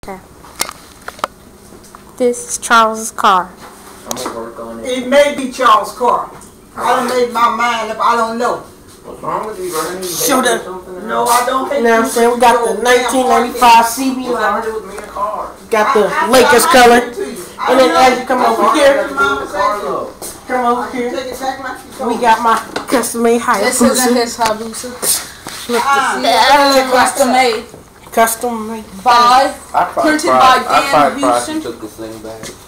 Okay. This is Charles's car. I'm gonna work on it. It may be Charles' car. I done made my mind up. I don't know. What's wrong with you, Bernie? Show them. No, I don't hate You know what I'm saying? We got the 1995 CB What's wrong line. with me in a car? Got the Lakers color. And then as you come over here, come over here. We got my custom made This isn't Hayabusa. his Hayabusa. Custom made. Custom made. Printed by Dan Houston. Took this thing back.